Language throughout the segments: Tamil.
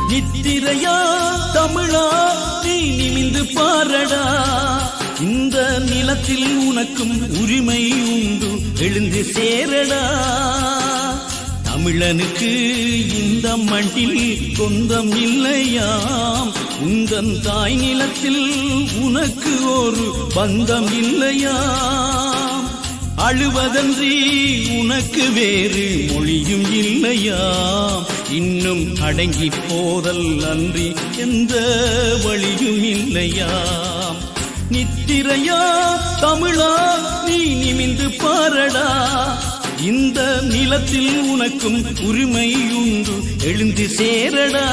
நித்திரையா தமிழா நீ நிமிந்து பாரடா, இந்த நிலத்தில் உனக்கும் உரிமை உண்டு, எழுந்து சேரடா. தமிழனுக்கு இந்த மண்ணில் சொந்தம் இல்லையாம், உந்தன் தாய் நிலத்தில் உனக்கு ஒரு பந்தம் இல்லையாம். அழுவதன்றி உனக்கு வேறு மொழியும் இல்லையாம், இன்னும் அடங்கி போதல் அன்றி எந்த வழியும் இல்லையாம். நித்திரையா தமிழா நீ நிமிந்து பாரடா, இந்த நிலத்தில் உனக்கும் உரிமை உண்டு, எழுந்து சேரடா.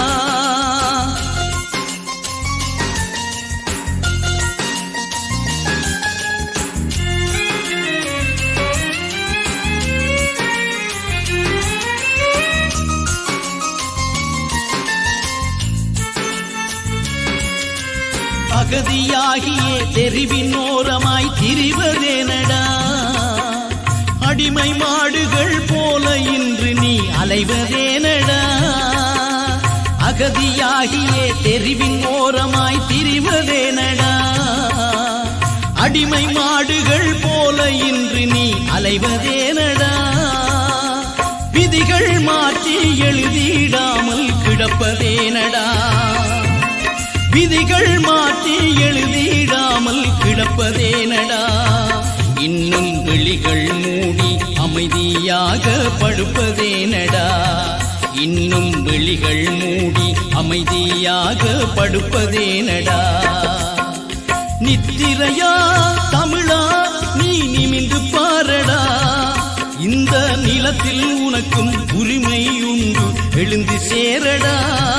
அகதியாகியே தெரிவின் ஓரமாய் திரிவதேனடா, அடிமை மாடுகள் போல இன்று நீ அலைவதேனடா. அகதியாகியே தெரிவின் ஓரமாய் திரிவதேனடா, அடிமை மாடுகள் போல இன்று நீ அலைவதேனடா. விதிகள் மாற்றி எழுதிடாமல் கிடப்பதேனடா, விதிகள் மாற்றி எழுதிடாமல் கிடப்பதேனடா. இன்னும் விழிகள் மூடி அமைதியாக படுப்பதேனடா, இன்னும் விழிகள் மூடி அமைதியாக படுப்பதேனடா. நித்திரையா தமிழா நீ நிமிந்து பாரடா, இந்த நிலத்தில் உனக்கும் உரிமை உண்டு, எழுந்து சேரடா.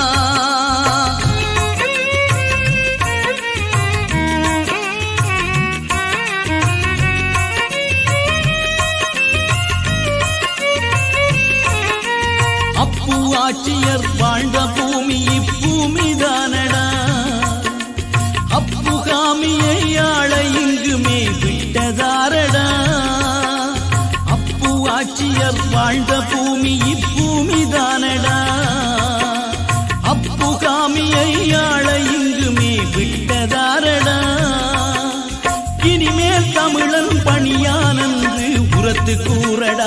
ஆட்சியர் வாழ்ந்த பூமி இப்பூமிதானடா, அப்புகாமியை ஆள இங்குமே விட்டதாரடா. அப்பு ஆட்சியர் வாழ்ந்த பூமி இப்பூமிதானடா, அப்புகாமியை ஆள இங்குமே விட்டதாரடா. இனிமேல் தமிழன் பணியானன்று உரத்து கூறடா,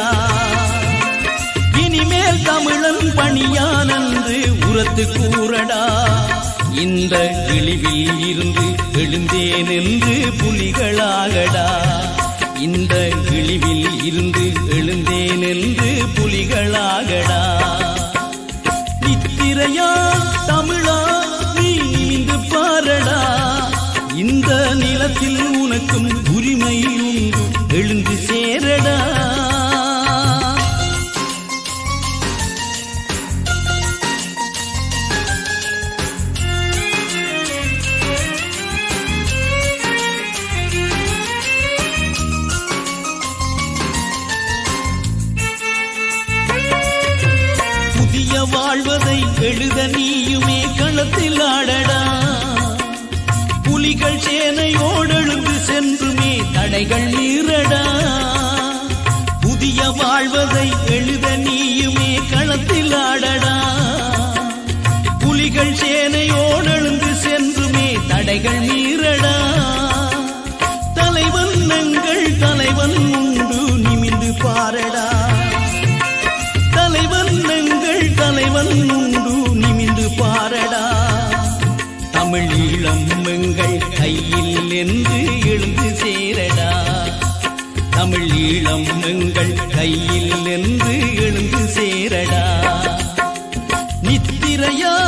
இனிமேல் தமிழன் பணியானன்று உரத்து கூறடா. இந்த இழிவில் இருந்து எழுந்தேன் என்று புலிகளாகடா, இந்த இழிவில் இருந்து எழுந்தேன் என்று புலிகளாகடா. நித்திரையா தமிழா நீ நிமிந்து பாரடா, இந்த நிலத்தில் உனக்கும் உரிமை உண்டு, எழுந்து சேரடா. வாழ்வதை எழுத நீயுமே களத்தில் ஆடடா, புலிகள் சேனையோடெழுந்து சென்றுமே தடைகள் மீறடா. புதிய வாழ்வதை எழுத நீயுமே களத்தில் ஆடடா, புலிகள் சேனையோடெழுந்து சென்றுமே தடைகள் மீறடா. தலைவன் எங்கள் தலைவன் உண்டு, நிமிந்து பாரடா, தலைவன் எங்கள் தலைவன் உண்டு, நிமிந்து பாரடா. தமிழ் ஈழம் எங்கள் கையில் என்று எழுந்து சேரடா, தமிழ் ஈழம் எங்கள் கையில் என்று எழுந்து சேரடா. நித்திரையா